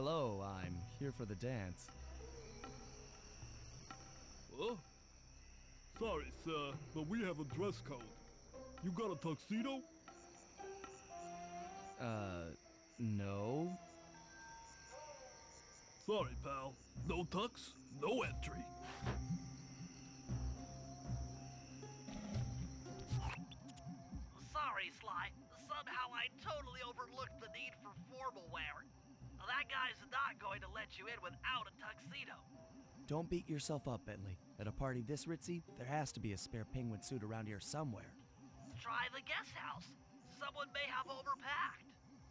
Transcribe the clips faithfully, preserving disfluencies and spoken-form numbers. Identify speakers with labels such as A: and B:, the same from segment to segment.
A: Hello, I'm here for the dance.
B: Huh? Sorry, sir, but we have a dress code. You got a tuxedo?
A: Uh, no.
B: Sorry, pal. No tux, no entry.
C: Sorry, Sly. Somehow I totally overlooked the need for formal wear. That guy's not going to let you in without a tuxedo.
A: Don't beat yourself up, Bentley. At a party this ritzy, there has to be a spare penguin suit around here somewhere.
C: Try the guest house. Someone may have overpacked.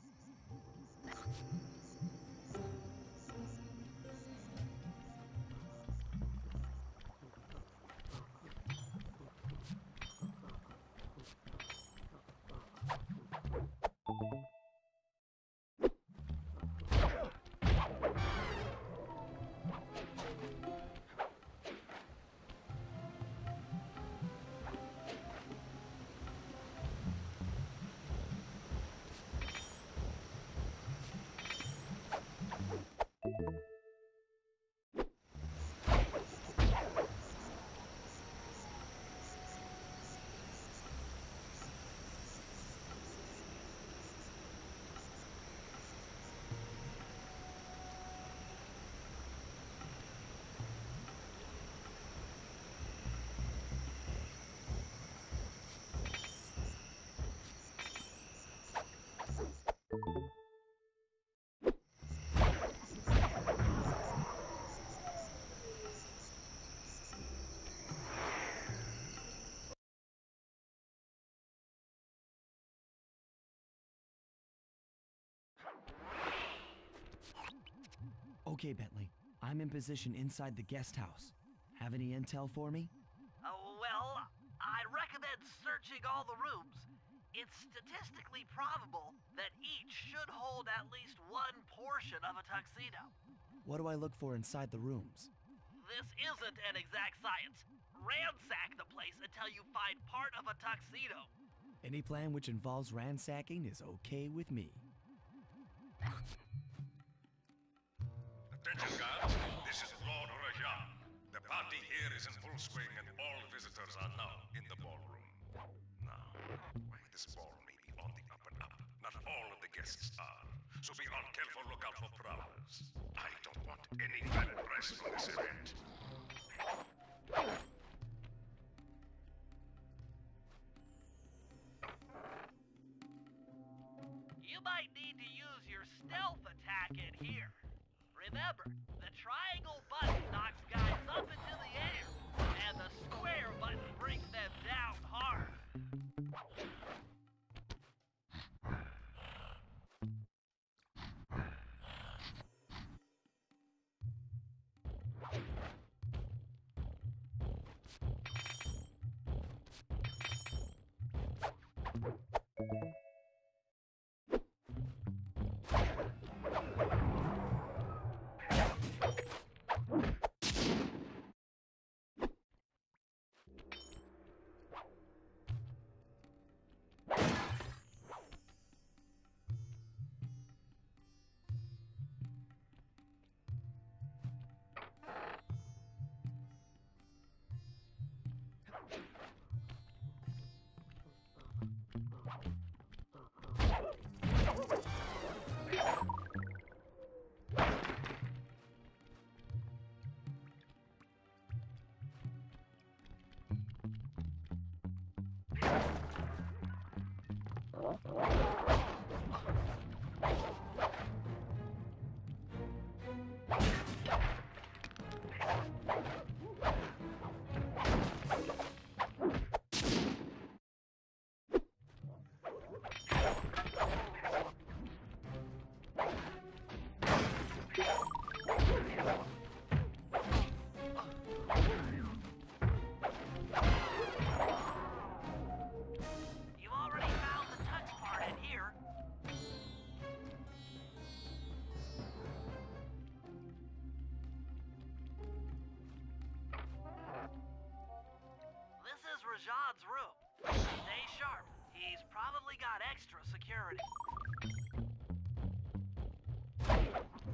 A: Okay, Bentley. I'm in position inside the guest house. Have any intel for me?
C: Oh, well, I recommend searching all the rooms. It's statistically probable that each should hold at least one portion of a tuxedo.
A: What do I look for inside the rooms?
C: This isn't an exact science. Ransack the place until you find part of a tuxedo.
A: Any plan which involves ransacking is okay with me.
D: Attention, guards. This is Lord Rajan. The party here is in full swing and all visitors are now in the ballroom. Now, why this ball may be on the up and up. Not all of the guests are. So be on careful lookout for prowlers. I don't want any bad press from this event.
C: You might need to use your stealth attack in here. Remember, the triangle button knocks guys up into the air, and the square button brings them down hard. Rajad's room. Stay sharp. He's probably got extra security.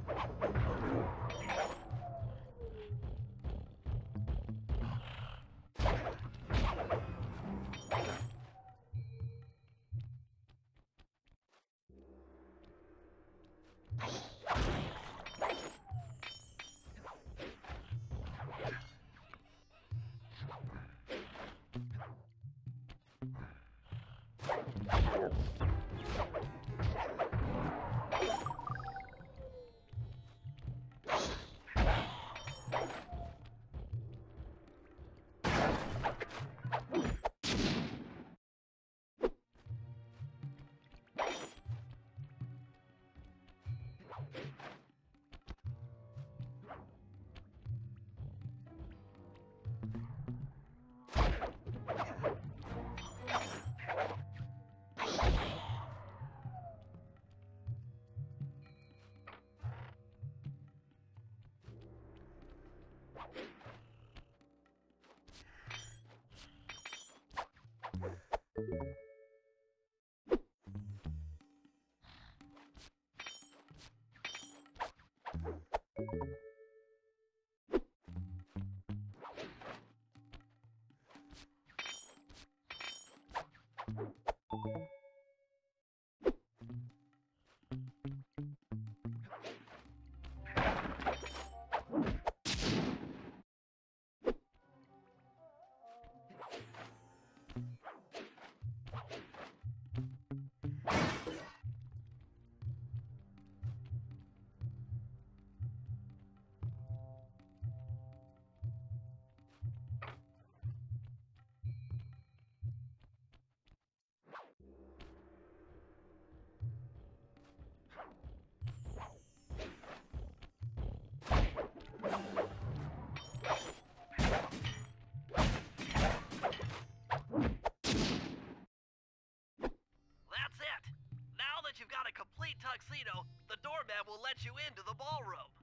C: That's it. Now that you've got a complete tuxedo, the doorman will let you into the ballroom.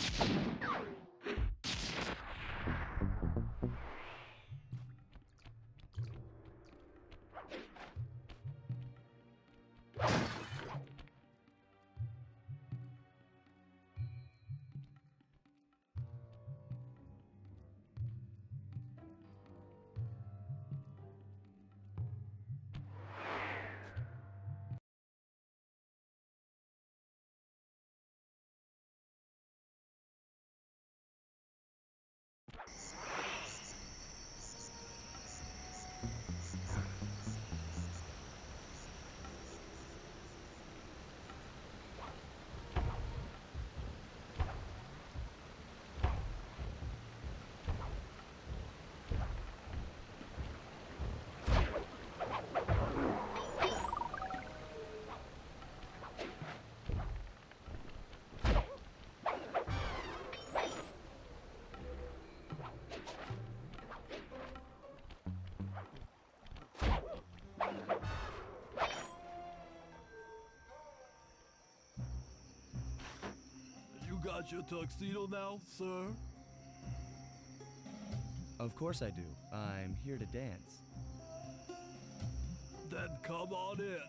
B: You got your tuxedo now, sir?
A: Of course I do. I'm here to dance.
B: Then come on in.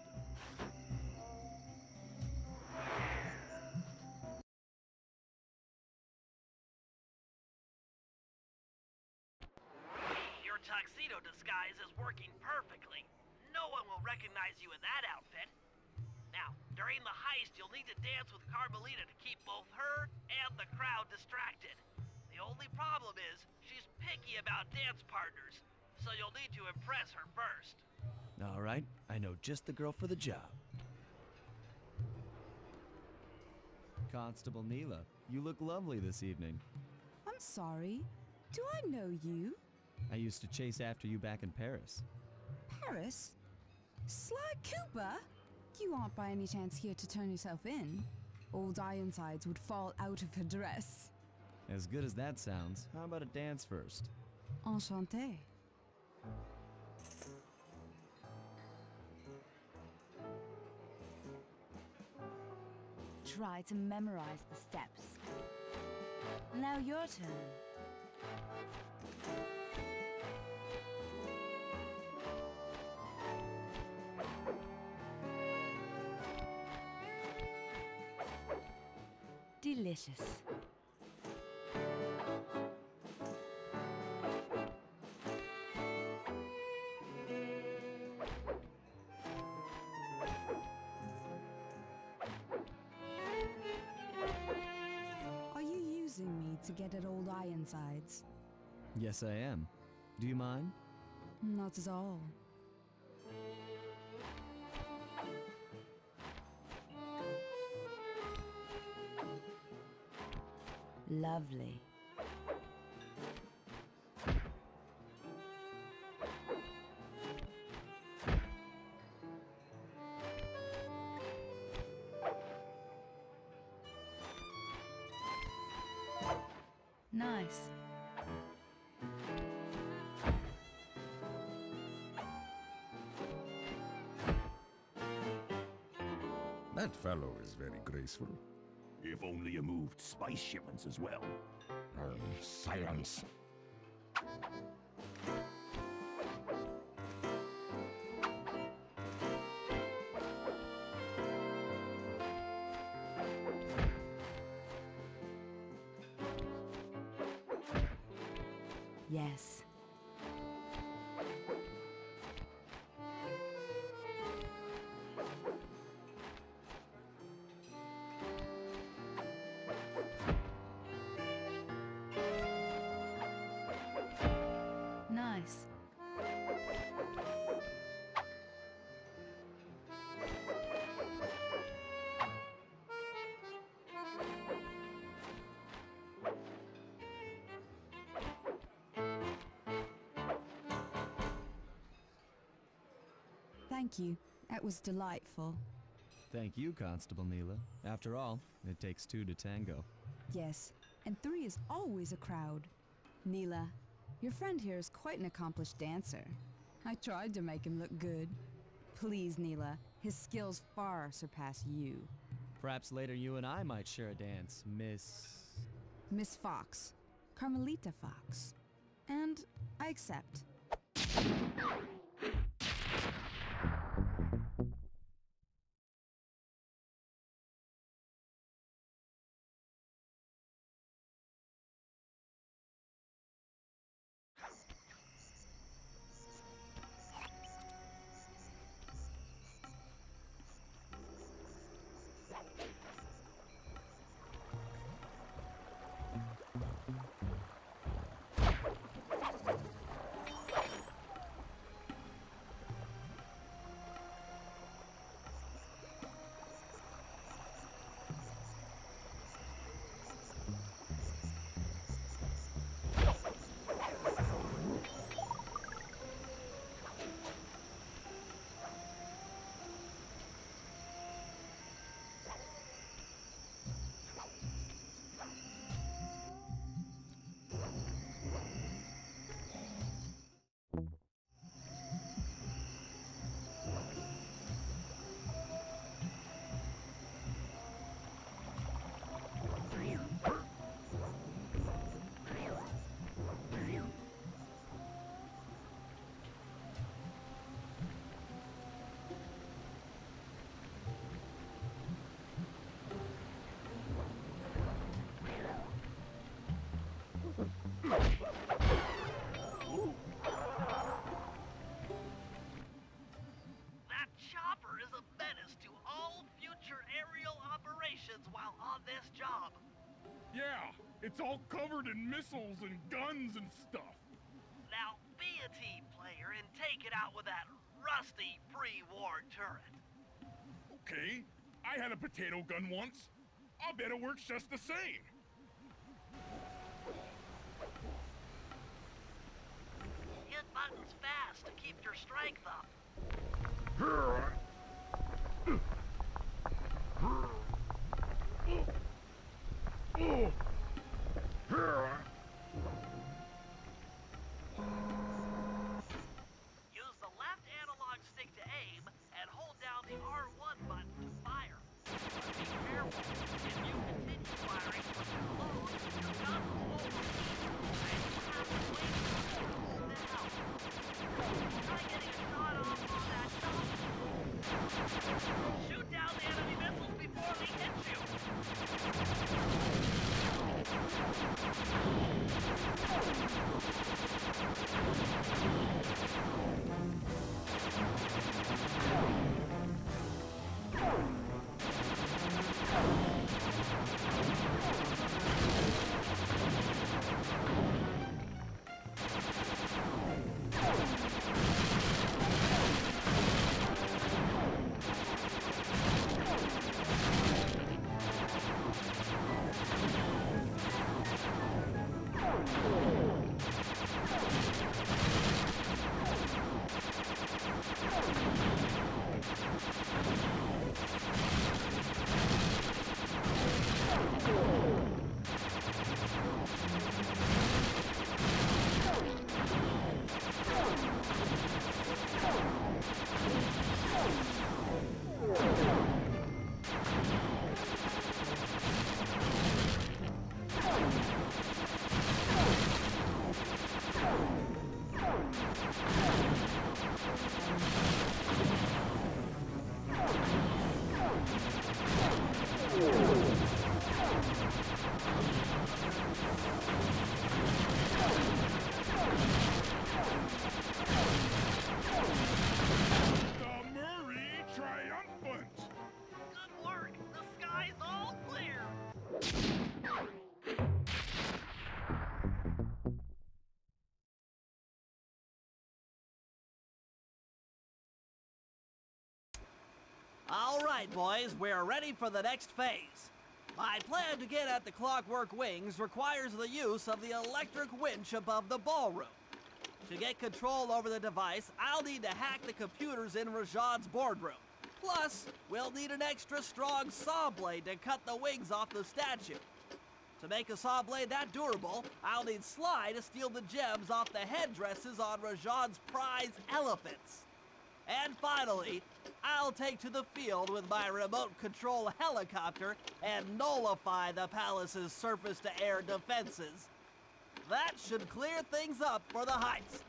C: Your tuxedo disguise is working perfectly. No one will recognize you in that outfit. Now, during the heist, you'll need to dance with Carmelita to keep both her and the crowd distracted. The only problem is, she's picky about dance partners, so you'll need to impress her first.
A: All right, I know just the girl for the job. Constable Neela, you look lovely this evening.
E: I'm sorry. Do I know you?
A: I used to chase after you back in Paris.
E: Paris? Sly Cooper? You aren't by any chance here to turn yourself in? Old Ironsides would fall out of her dress.
A: As good as that sounds, how about a dance first?
E: Enchanté.
F: Try to memorize the steps. Now your turn. delicious.
E: Are you using me to get at old Ironsides?
A: Yes, I am. Do you mind?
E: Not at all.
F: Lovely. Nice.
D: That fellow is very graceful.
G: If only you moved spice shipments as well.
D: Oh, silence.
F: Yes. Nice.
E: Thank you. That was delightful.
A: Thank you, Constable Neela. After all, it takes two to tango.
E: Yes, and three is always a crowd. Neela, your friend here is quite an accomplished dancer. I tried to make him look good. Please, Neela, his skills far surpass you.
A: Perhaps later you and I might share a dance, Miss...
E: Miss Fox. Carmelita Fox. And I accept.
C: That chopper is a menace to all future aerial operations while on this job.
B: Yeah, it's all covered in missiles and guns and stuff.
C: Now be a team player and take it out with that rusty pre-war turret.
B: Okay, I had a potato gun once. I'll bet it works just the same.
C: Hit buttons fast to keep your strength up. Use the left analog stick to aim and hold down the R one button to fire. But be careful. If you continue firing from too low, your gun will overheat, and you have to wait for it to cool down. Try getting a shot off on that jump. All right, boys, we're ready for the next phase. My plan to get at the Clockwork Wings requires the use of the electric winch above the ballroom. To get control over the device, I'll need to hack the computers in Rajad's boardroom. Plus, we'll need an extra strong saw blade to cut the wings off the statue. To make a saw blade that durable, I'll need Sly to steal the gems off the headdresses on Rajad's prize elephants. And finally, I'll take to the field with my remote control helicopter and nullify the palace's surface-to-air defenses. That should clear things up for the heist.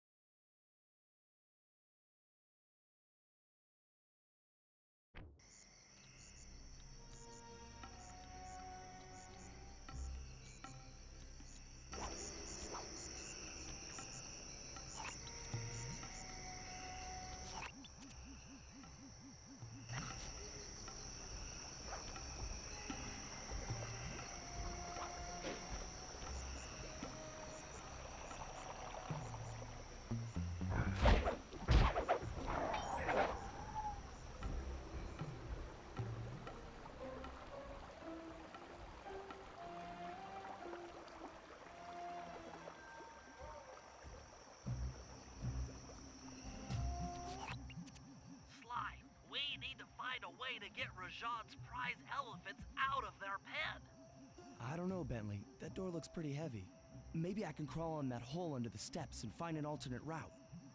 C: A way to get Rajad's prize elephants out of their pen.
A: I don't know, Bentley. That door looks pretty heavy. Maybe I can crawl on that hole under the steps and find an alternate route.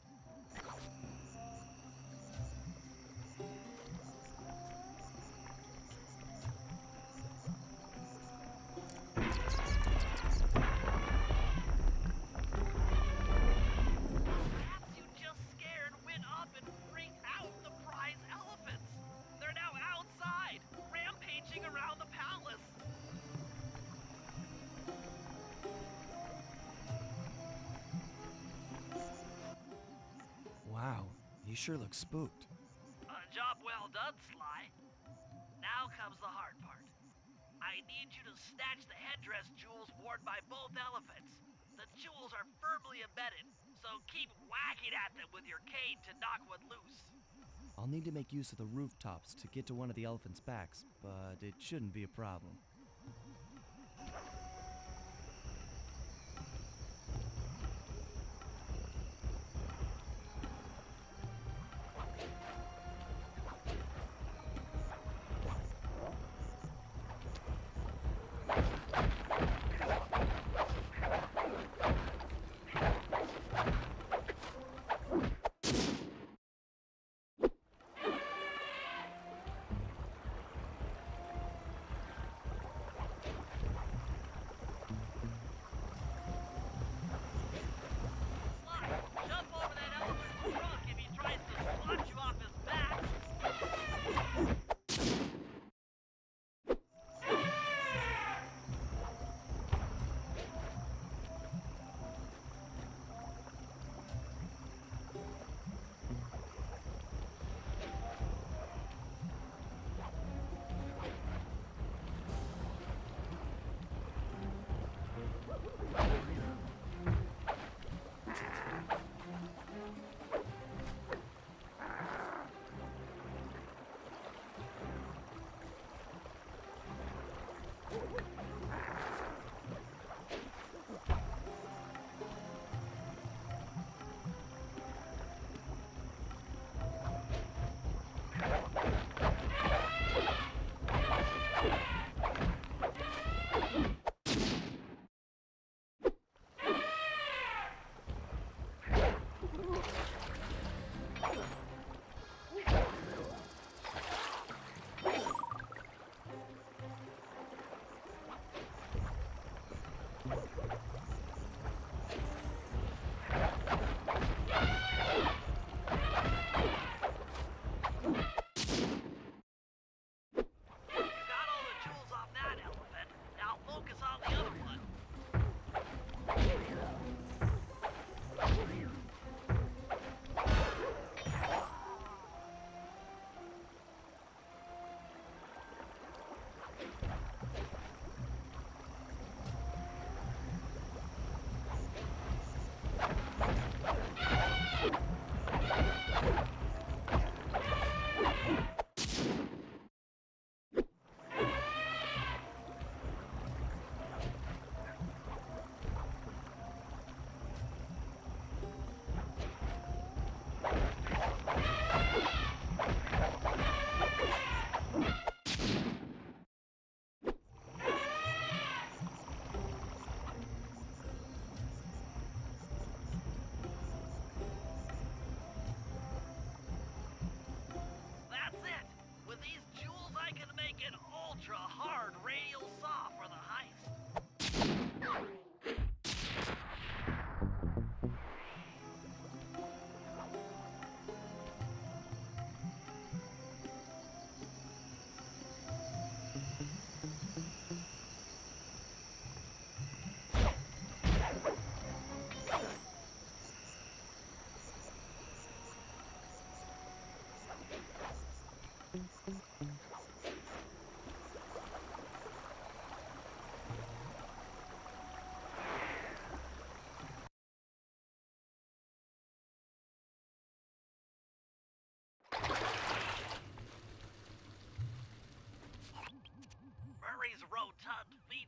A: You sure look spooked.
C: A job well done, Sly. Now comes the hard part. I need you to snatch the headdress jewels worn by both elephants. The jewels are firmly embedded, so keep whacking at them with your cane to knock one loose.
A: I'll need to make use of the rooftops to get to one of the elephants' backs, but it shouldn't be a problem.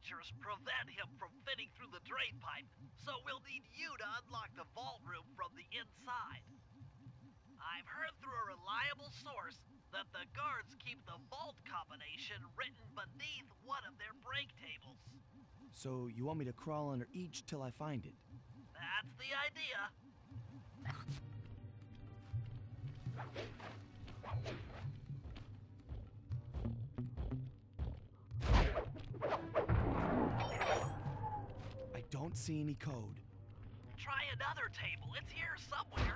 C: features prevent him from fitting through the drain pipe, so we'll need you to unlock the vault room from the inside. I've heard through a reliable source that the guards keep the vault combination written beneath one of their break tables.
A: So you want me to crawl under each till I find it?
C: That's the idea.
A: I don't see any code.
C: Try another table. It's here somewhere.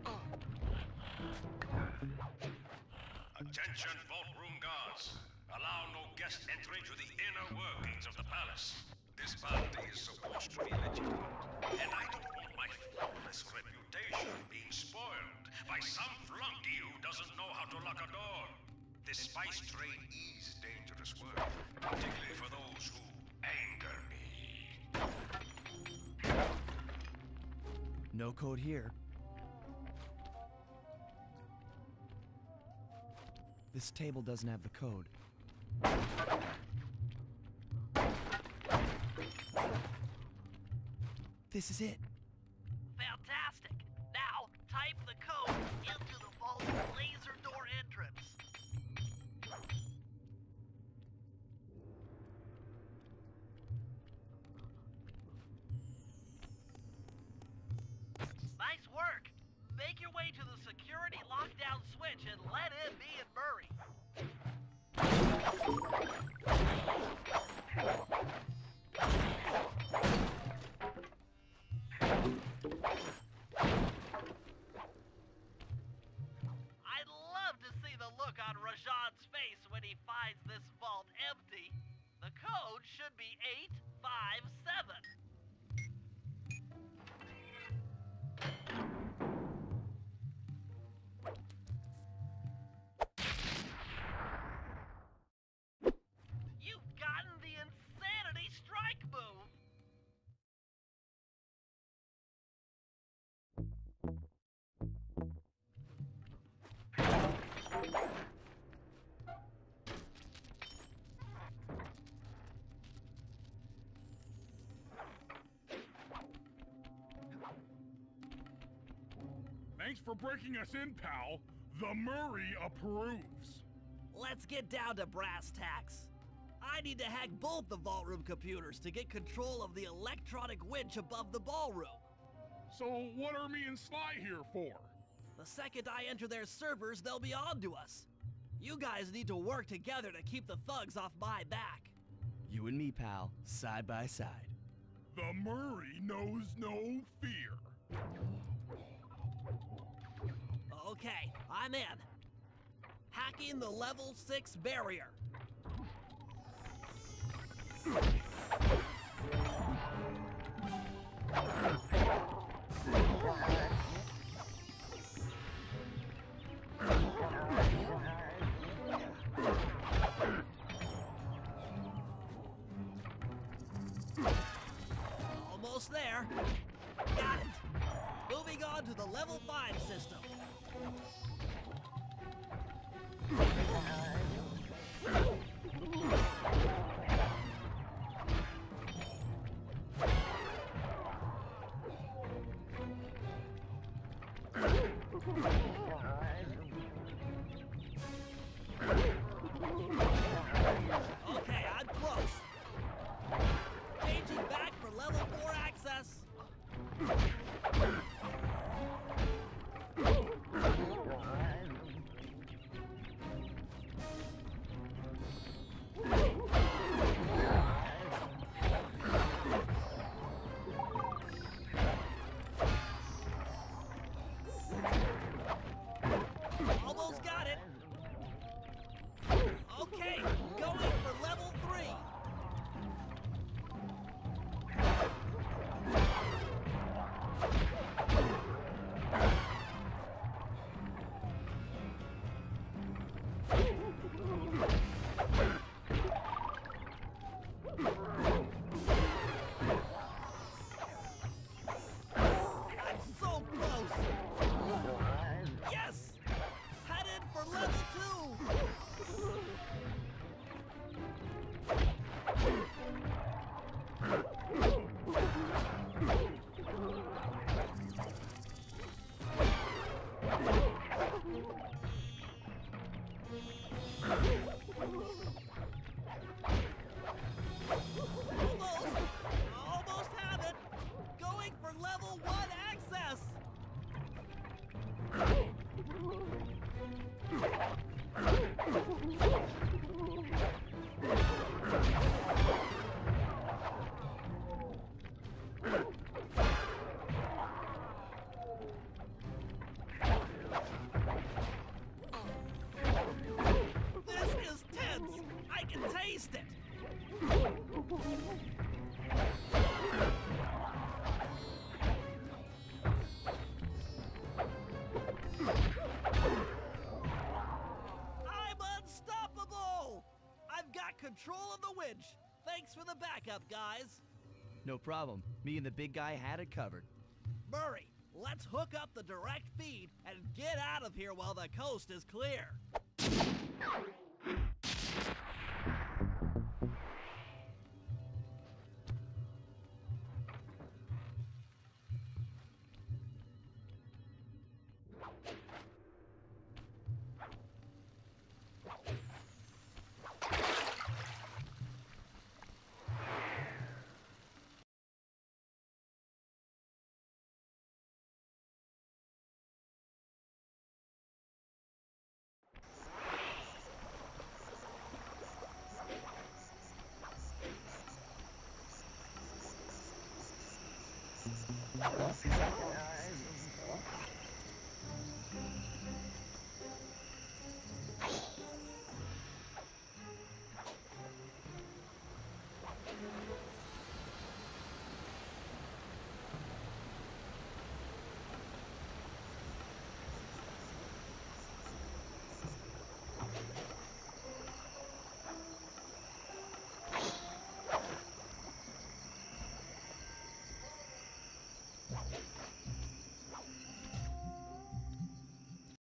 D: Attention, vault room guards. Allow no guest entry to the inner workings of the palace. This party is supposed to be legitimate, and I don't want my flawless reputation being spoiled by some flunky who doesn't know how to lock a door. This spice trade is dangerous work, particularly for those who anger me.
A: No code here. This table doesn't have the code. This is it.
C: Fantastic. Now, type the code into the vault's laser door entrance. Nice work. Make your way to the security lockdown switch and let in me and Murray. I'd love to see the look on Rajan's face when he finds this vault empty. The code should be eight five seven. You've gotten the insanity strike move!
B: Thanks for breaking us in, pal. The Murray approves.
C: Let's get down to brass tacks. I need to hack both the vault room computers to get control of the electronic winch above the ballroom.
B: So what are me and Sly here for?
C: The second I enter their servers, they'll be on to us. You guys need to work together to keep the thugs off my back.
A: You and me, pal, side by side.
B: The Murray knows no fear.
C: Okay, I'm in. Hacking the level six barrier. Almost there. Got it. Moving on to the level five system. Okay, I'm close. Changing back for level four access. control of the winch. Thanks for the backup, guys.
A: No problem. Me and the big guy had it covered.
C: Murray, let's hook up the direct feed and get out of here while the coast is clear.